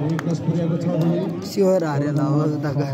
Sure हारेला हो उताको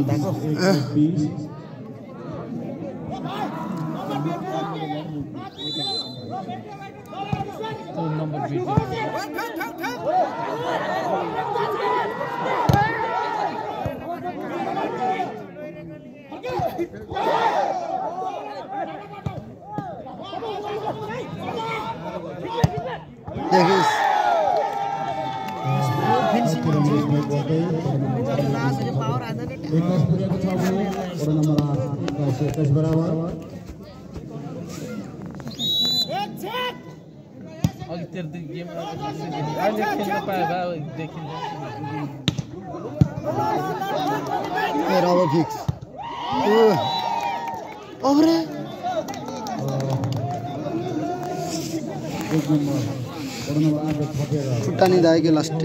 छुट्टा नहीं दाएगी लास्ट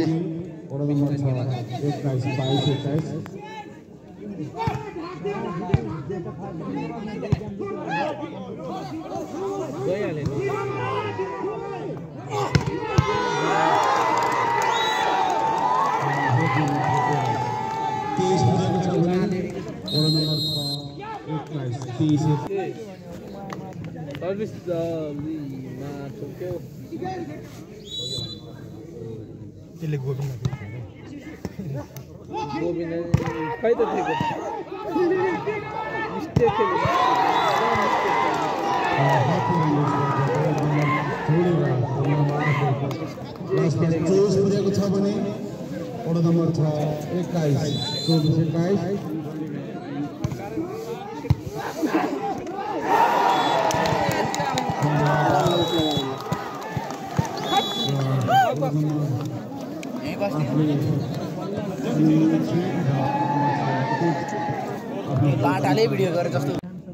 बाटाले भिडियो गरे जस्तो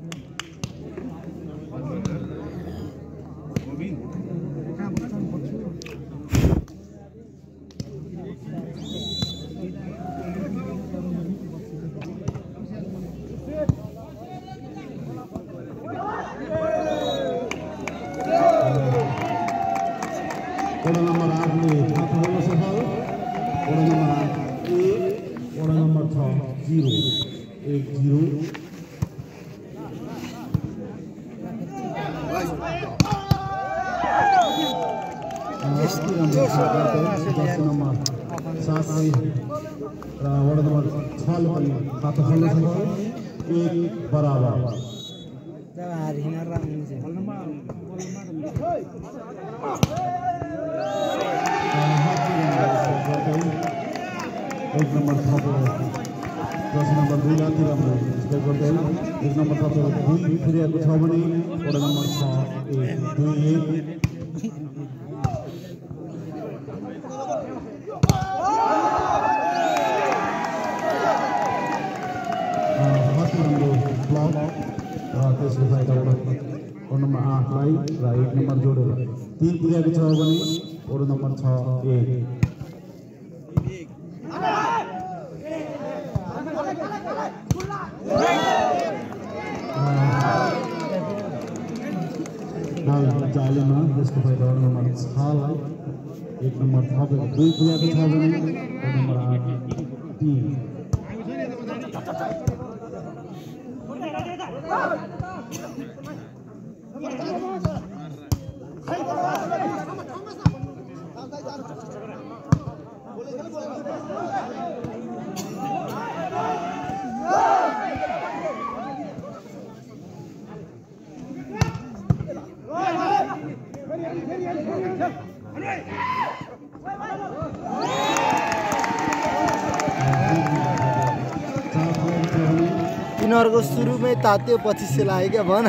तिनीहरुको सुरुमै तात्यो पछि सेलायो क्या भन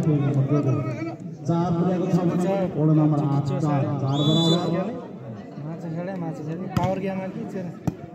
एक नम्बर 2 4 पुगेको छ भने वडा नम्बर 8 4 बराबर माछा खेले पावर गेम की चेन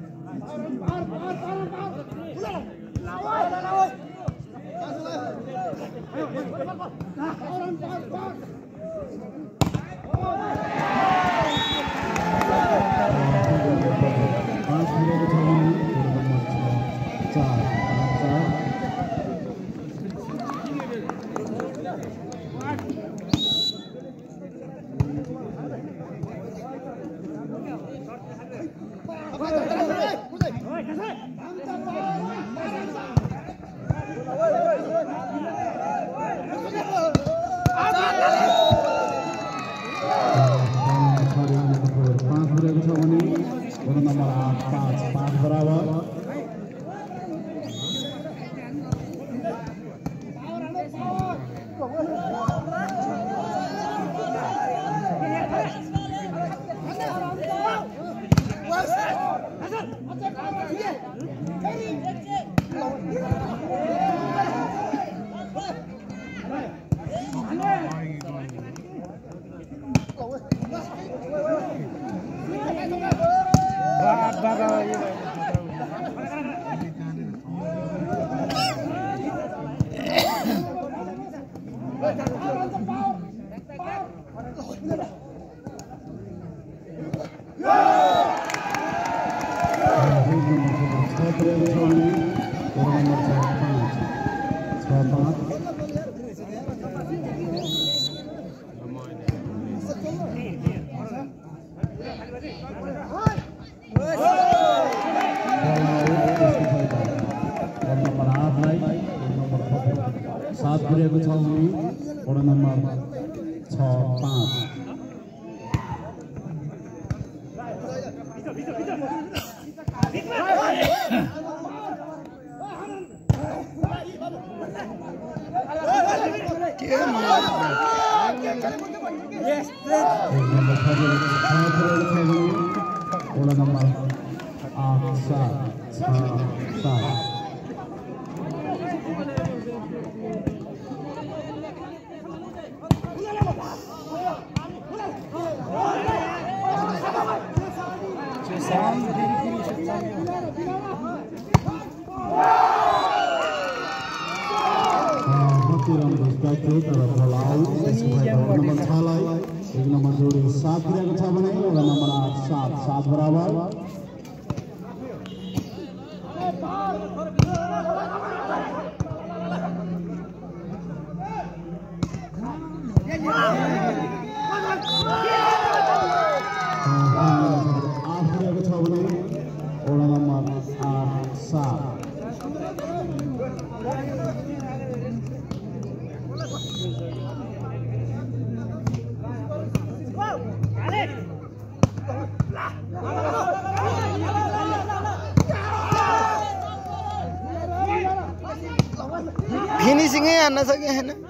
फिनिशिंग है आना सके है ना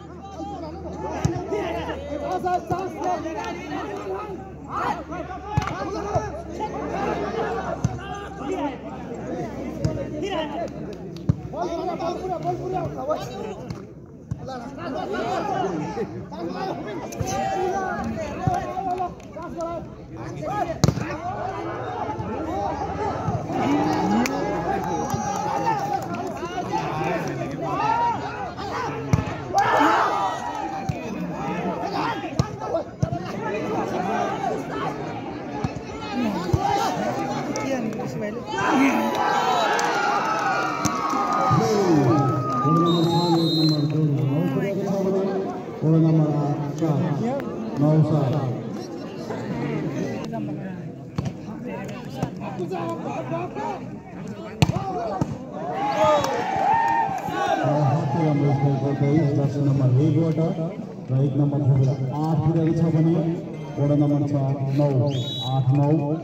एक नंबर 8 पुगेको छ भने वडा नम्बर 9 8 9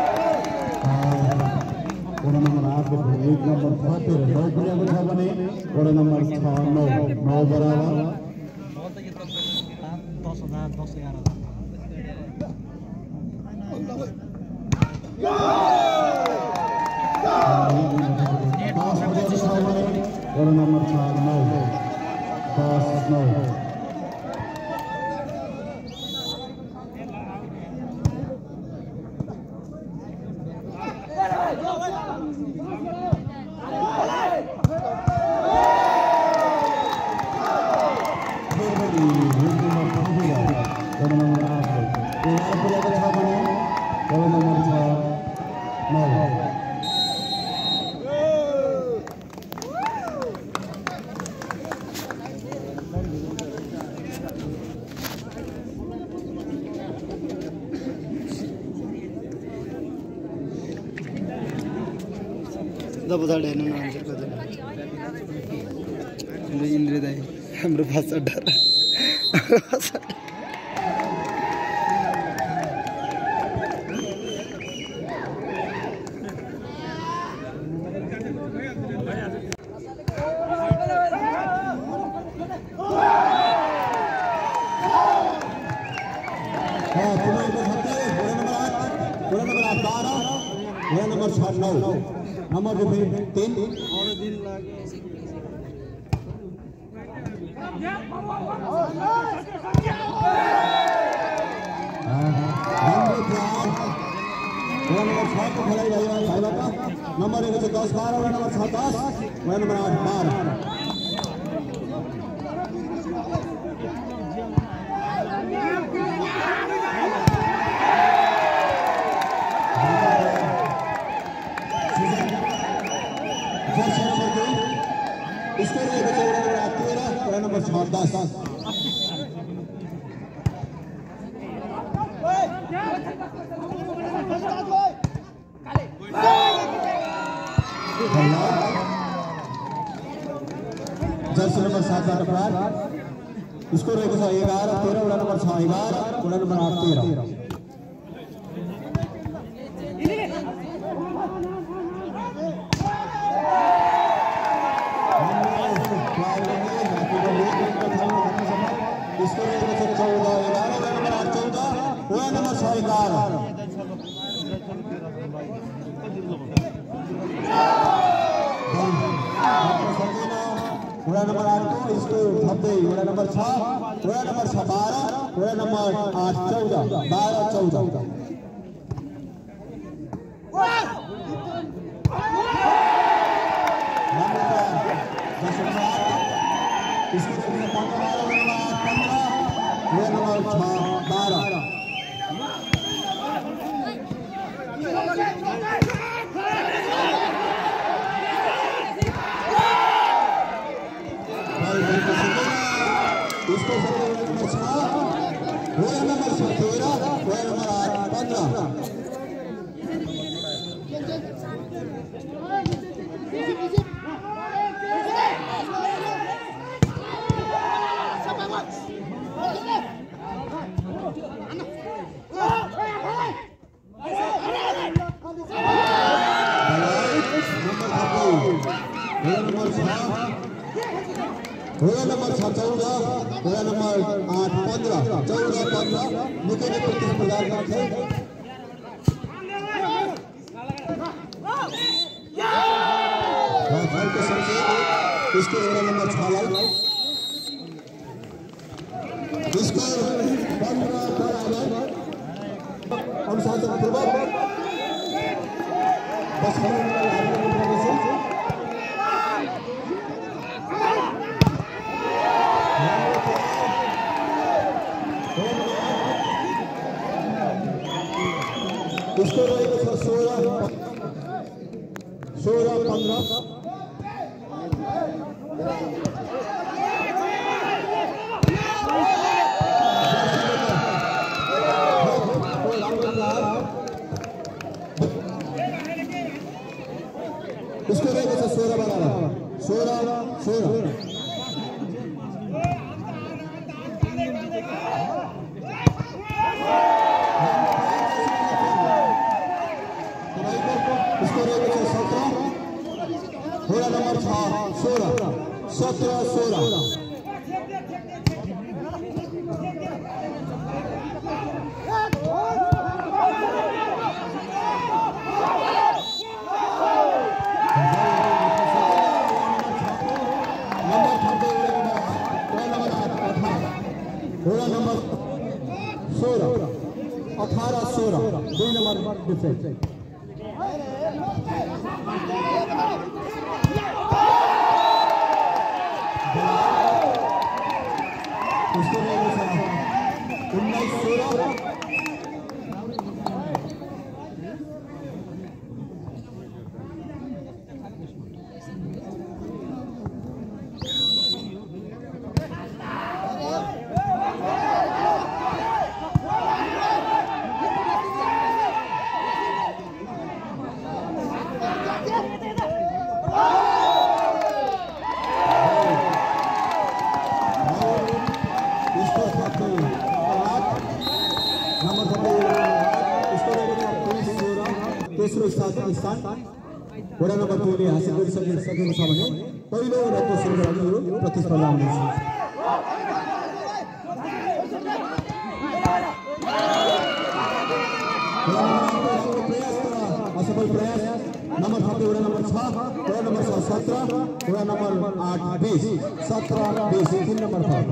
वडा नम्बर 8 को एक नम्बर 9 पुगेको छ भने वडा नम्बर 6-9 बराबर वडा नम्बर 6-9 10-9 बता हेर्नु न आन्सर कति हाम्रो इन्द्र दाइ हाम्रो भाषा डर number 3 number 1 10 12 number 7 10 number 8 12 number 10 jersey number 7 अपराध स्कोर 11 13 वडा नंबर 6 11 वडा नंबर 8 13 नंबर 8 इसको थपदे वडा नंबर 6 वडा नंबर 12 वडा नंबर 8 14 12 14 इसको 15 वडा नंबर 6 12 इसको number 6 number 13 number 8 15 number 14 number 8 15 14 15 निकै नै प्रतिस्पर्धा गर्छ इसको नंबर 6 लाई इसको 15 बराबर अनुशासन पूर्वक इसको रहेको छ 16 15 इसको रहेको छ 16 बराबर 16 इसको रहेको छ 17 17-16 18-16 2 नंबर डिफेंस उसके बाद 19-16 तेस्रो स्थान वडा नम्बर 2 ले हासिल गरिसकेको छ भने पहिलो रत्न सुरु गर्ने यो प्रतिस्पर्धा हुनेछ असफल प्रयास नम्बर 6 वडा नम्बर 6 वडा नम्बर 17 वडा नम्बर 8 20 17 20 3 नम्बर 6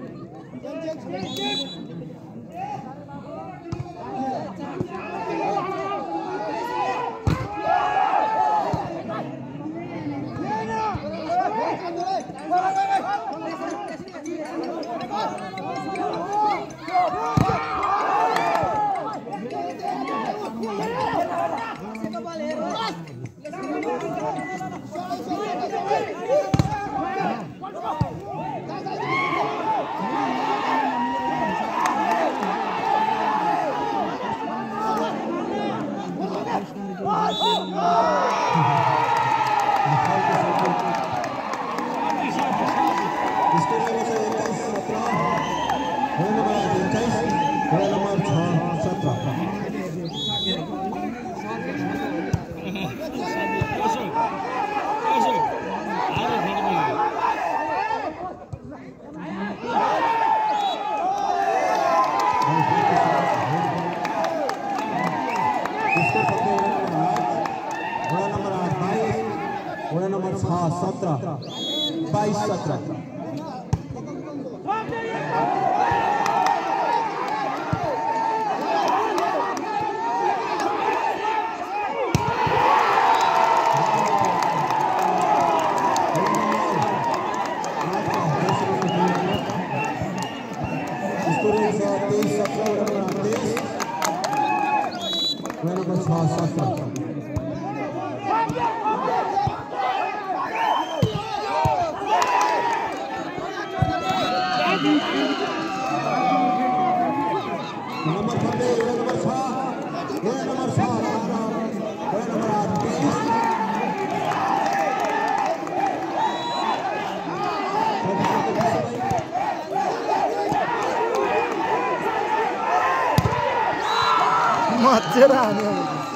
मजेरा आने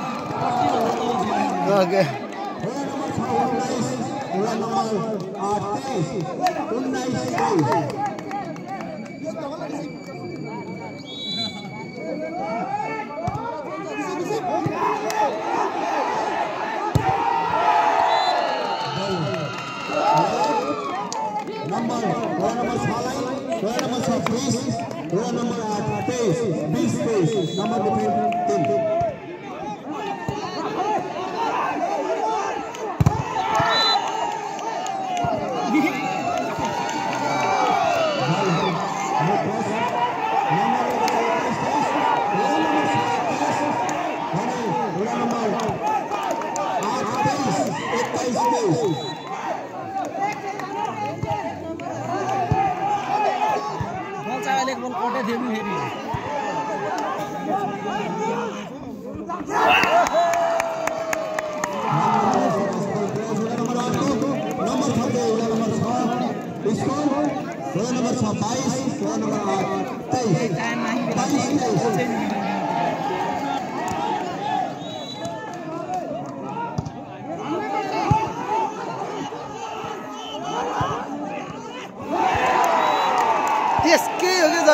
ओके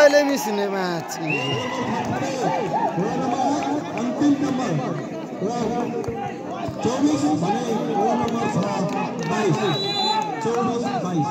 कहिले मिसिने म्याच अन्तिम नम्बर 24 भने वडा नम्बर 22 24-22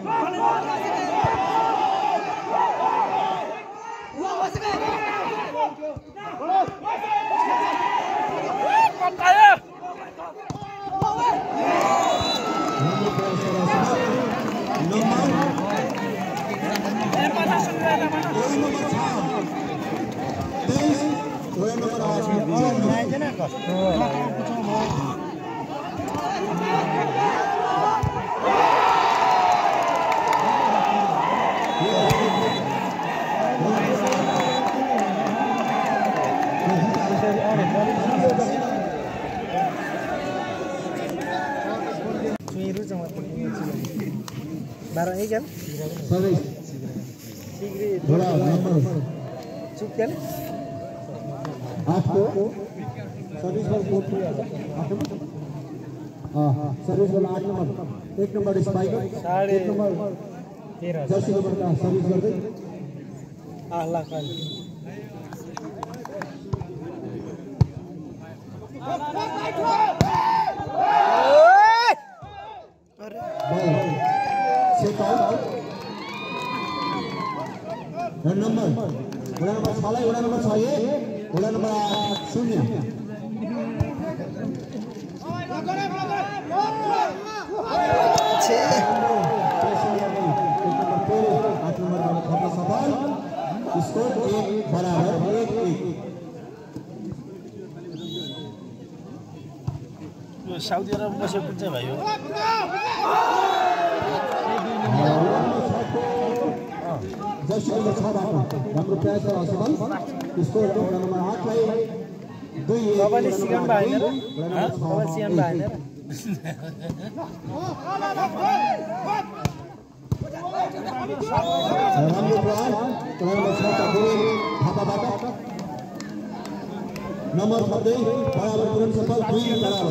सर्विस वाला 8 number 1 number spiker 1 number 13 jersey number का सर्विस गर्दै आला काल अरे सेट आउट रन नंबर 6 लाई वडा नंबर 6 वडा नंबर 0 स्कोर 1 बराबर 1-1 साउदी अरब बसेको कुन चाहिँ भयो जर्सी नम्बर 6 बाट राम्रो प्रयास गरे असफल स्कोर वडा नम्बर 8 लाई 2-1 कबड्डी सिकाउनु भएन र कबड्डी सिकाउनु भएन र राम्रो प्रहार नम्बर 6 का गोल थापाबाट नम्बर 9 बराबर तुरन्त सफल 2 बराबर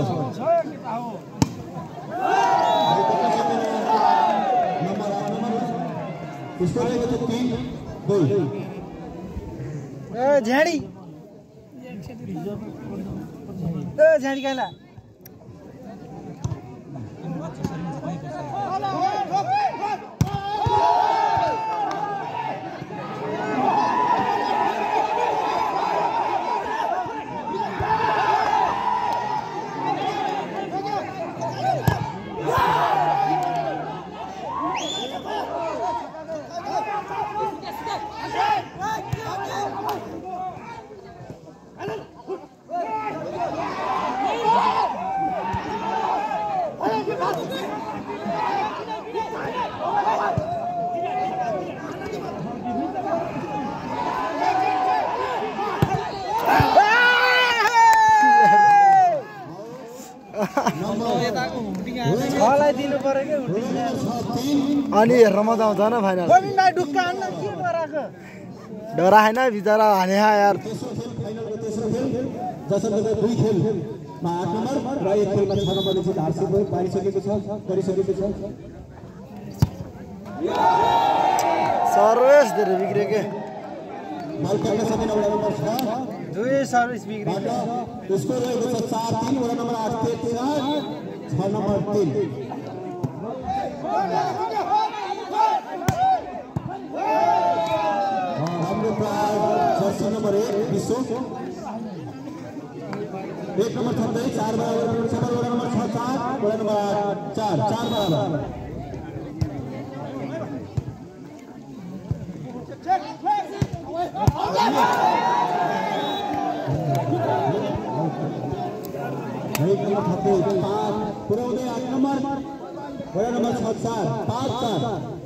नम्बर 8 नम्बर स्कोर रहेको छ 3-2 ए झाडी काला दिनु पर्यो के अनि हेर्न मजा आउँछ न फाइनल ढुक्का हान्न के गराको डरा हैन बिचारा हाने यार फाइनलको तेस्रो खेल जसरी 2 खेलमा 8 नम्बर र 1 खेलमा 6 नम्बरले चाहिँ हारसित पारिसकेको छ गरिसकेको छ सर्भिस धेरै बिग्रे के बल खेल्न सकेन वडा नम्बर 6 दुई सर्भिस बिग्रे स्कोर रहेको छ 4-3 वडा नम्बर 8 6 नम्बर 3 राम्रो प्रहार जर्सी नम्बर 1 विश्व 1 नम्बर 36 4 बराबर वडा नम्बर 6 4 वडा नम्बर 4 बराबर पुऱ्याउँदै 8 नम्बर वडा नम्बर 6 4 5-4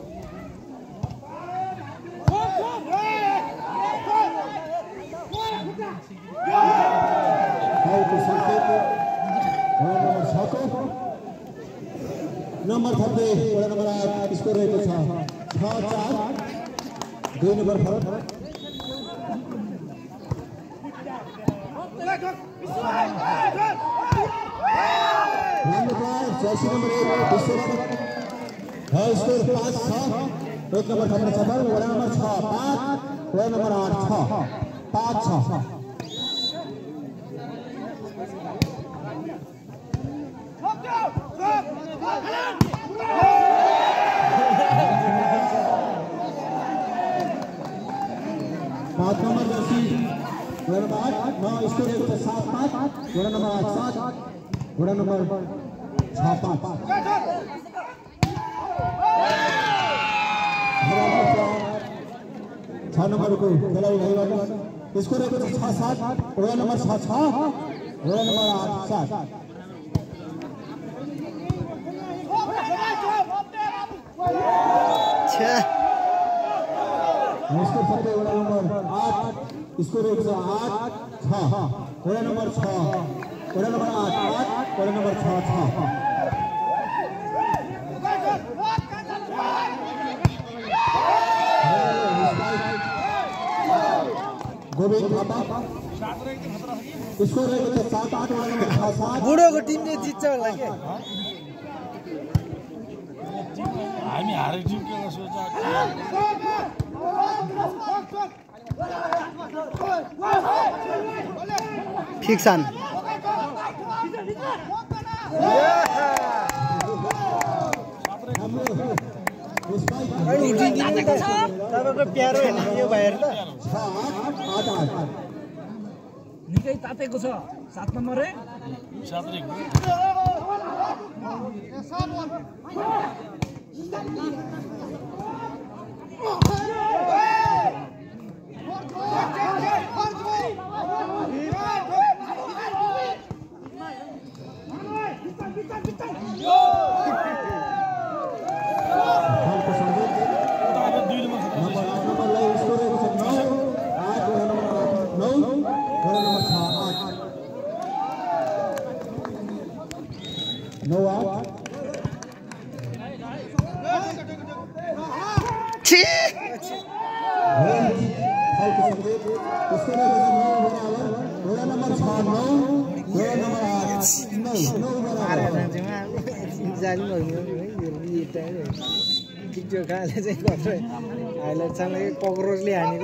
नम्बर 30 वडा नम्बर 8 स्कोर रहेको छ 6-4 2 नम्बर फरक जर्सी नम्बर 1 विश्व स्कोर 5-6 एक नंबर थप्ने सफल वडा नम्बर 6 5 वडा नम्बर 8 6 5 6 5 नंबर जर्सी वडा नंबर 8 9 स्कोर 7 5 वडा नंबर 8 7 वडा नंबर 6 5 6 नंबर को खेलाड़ी नहीं स्कोर 6 7 वडा नंबर 6 6 वडा नंबर 8 7 स्कोर फटे वडा नंबर 8 स्कोर 8 6 वडा नंबर 6 वडा नंबर 8 8 वडा नंबर 6 6 गोविंद थापा स्कोर 7 8 वडा नंबर 6 7 बुढोको टिमले जित्छ होला के हामी हारे टिम के सोचा फिक्सन तपाईँको प्यारो होइन यो भाइहरू त निकै तातेको छ 7 नम्बर रे 7 रे टिक्टो खाले चाहिँ कसै हाइलाइट चाहिँ कक्रोचले हानेको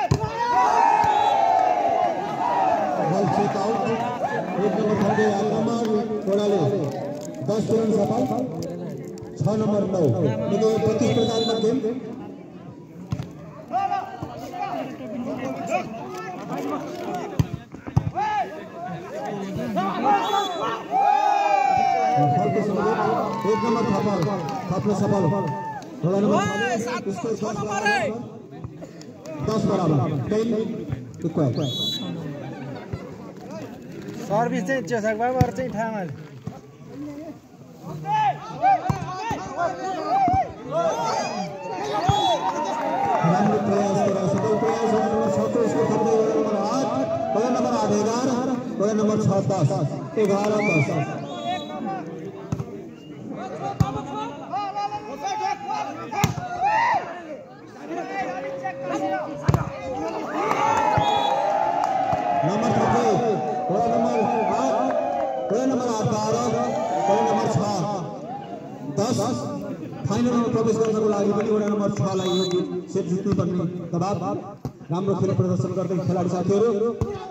थियो 10 रन सफल 6 नंबर 9 देखिए प्रतिस्पर्धा गेम एक नंबर सफल सफल थोड़ा नंबर इसको 10 बराबर 10 इक्वल सर्भिस चाहिँ चेसाक बाबर चाहिँ ठामा राम्रो प्रयास गरा सफल प्रयास नंबर 7 इसको थप्दै नंबर 8 वडा नंबर 8 11 वडा नंबर 6 10 11 10 फाइनल में प्रवेश गर्नको लागि पनि वडा नम्बर 6 लाई यो सेट जित्नु पर्ने दबाब राम्रो खेल प्रदर्शन गर्दै खेलाडी साथीहरु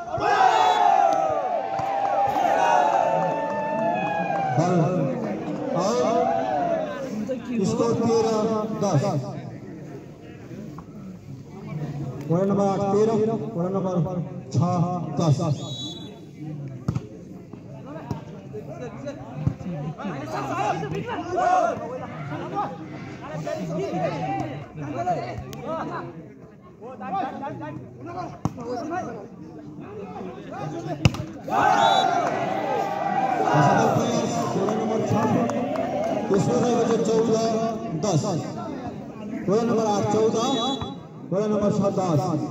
स्कोर 13-10 वडा नम्बर 8 13 वडा नम्बर 6 10 वडा नंबर 8 14 वडा नंबर 7 10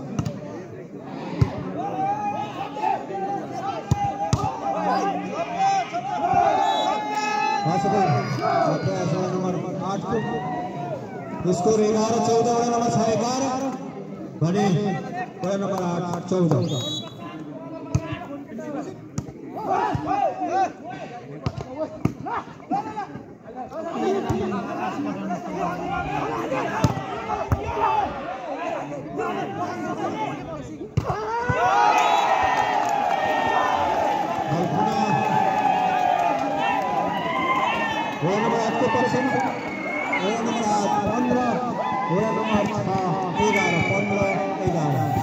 नंबर 8 स्कोर 11 14 वडा नंबर 6 11 भने वडा नंबर 8 14 Come on. घोडा नम्बर 8 को पर्सन घोडा नम्बर 8 15 घोडा नम्बर 6 11 15 11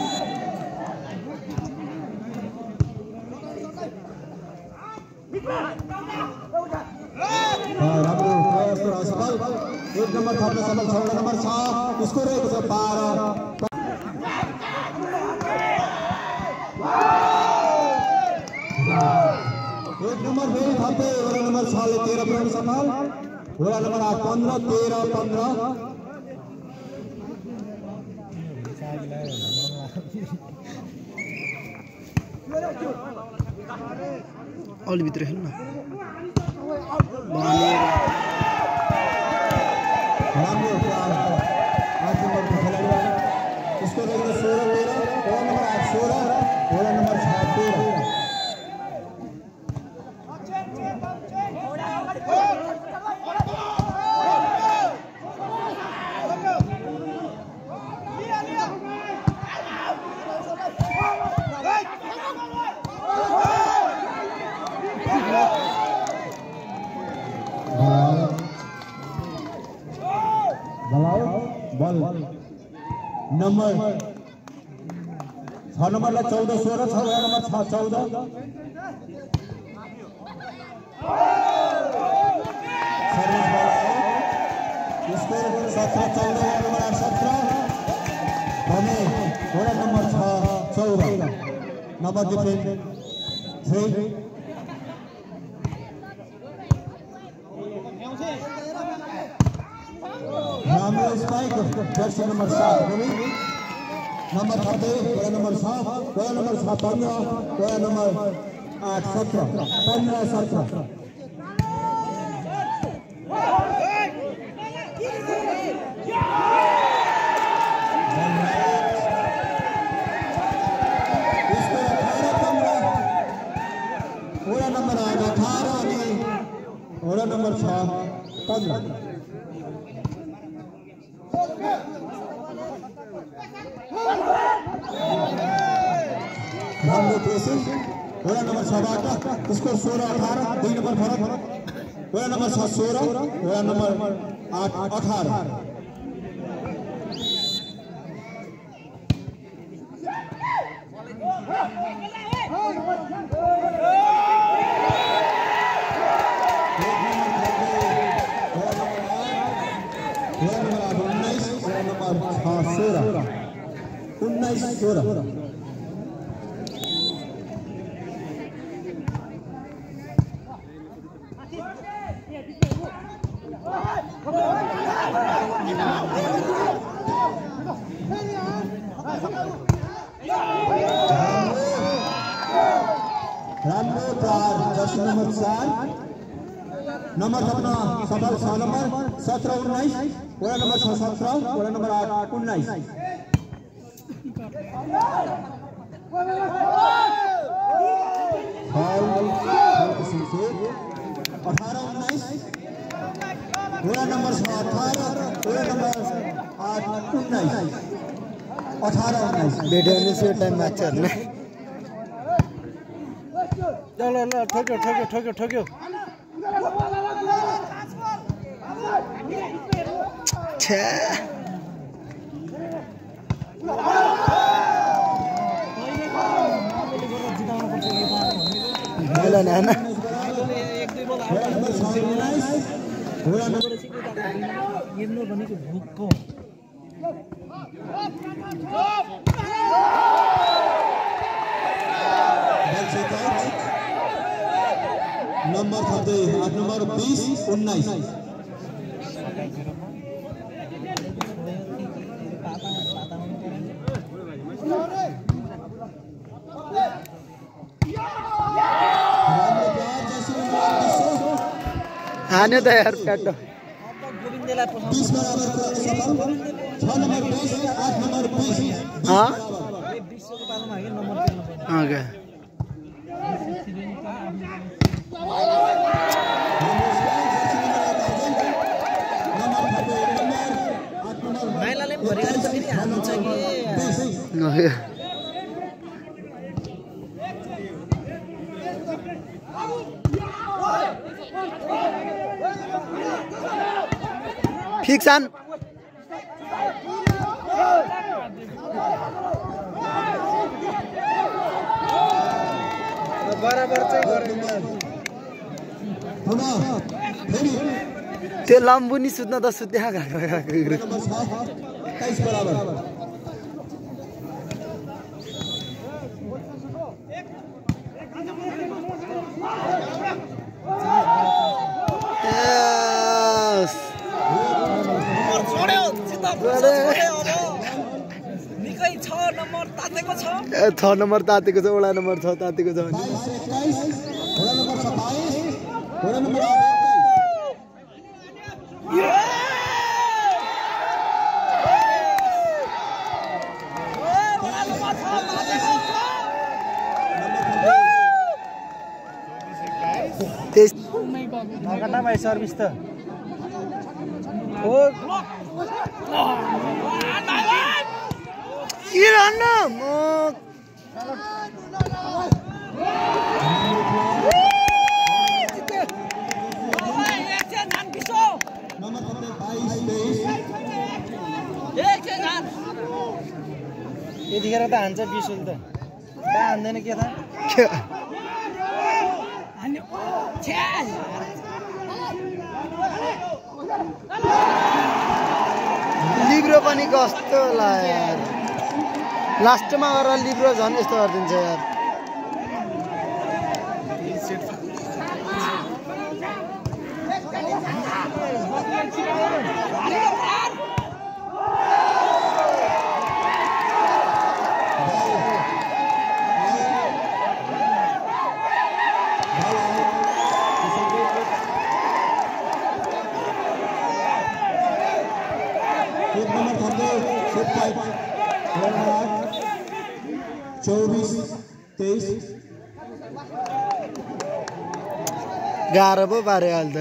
राम्रो प्रयास र सफल 1 नम्बर थप्न सफल 6 नम्बर 6 स्कोर रहेको छ 12 1 नम्बर फेरि थप्दै घोडा नम्बर 6 ले 13 पुर्याउन सफल घोडा नम्बर 8 15 13 15 अलि भित्र हेर्नु न राम्रो आज नम्बरको खेलाडी उसको रहेको 16 13 घोडा नम्बर 8 16 घोडा नम्बर 6 13 बल नम्बर 6 नम्बरलाई 14 16 छ घोडा नम्बर 6 14 सर्भिस बल स्कोर 17 14 घोडा नम्बर 8 17 भने घोडा नम्बर 6 14 नम्बर डिफेन्ड 3 राम्रो स्पाइक जर्सी नम्बर 7 नम्बर 30 घोडा नम्बर 6 घोडा नम्बर 6 15 घोडा नम्बर 8 17 15 17 घोडा नम्बर 8 18 अनि घोडा नम्बर 6 15 राम्रो प्रेसिङ घोडा नम्बर 6 बाट स्कोर 16 18 2 नम्बर फरक घोडा नम्बर 6 16 घोडा नम्बर 8 18 19 राम्रो प्रहार जर्सी नम्बर 4 नम्बर थप्न सफल 6 नम्बर 17 19 घोडा नम्बर 6 17 घोडा नम्बर 8 19 18 19 घोडा नम्बर 6 18 घोडा नम्बर 8 19 18 19 भेट्यो से टाइम माग्छ हैन ल ठोक्यो ठोक्यो ठोक्यो ठोक्यो छ्या ल नाना हेर्नु भनेको भुकको नम्बर थप्दै 8 नम्बर 20 19 हान्यो त यार प्याटो गोविन्दलाई 20 बराबर सफल 6 नम्बर 20 8 नम्बर 20 हां 20 को पालोमा हैन नम्बर दिनु ओके माइलाले भरिगाले त फेरि हान्छ कि ओके ठिक छन् बराबर चाहिँ गरेन पुनः फेरि त्यो लम्बुनी सुत्न त सुत्या गएको नम्बर 23 बराबर निकै 6 नम्बर तातेको छ 6 नम्बर तातेको छ वडा नम्बर 6 तातेको छ 22 वडा नम्बर 27 वडा नम्बर 28 नगर्दा भाइ सर्भिस त हो किरण म नम्बर 22 यतिखेर त हान्छ बिसुल त कहाँ हान्दैन के थाहा लिब्रो पनि कस्तो ला यार लास्टमा गएर लिब्रो झन् यस्तो गरिदिन्छ यार गाह्रो पो पार्यो अहिले त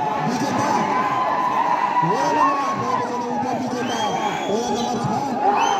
नम्बर 6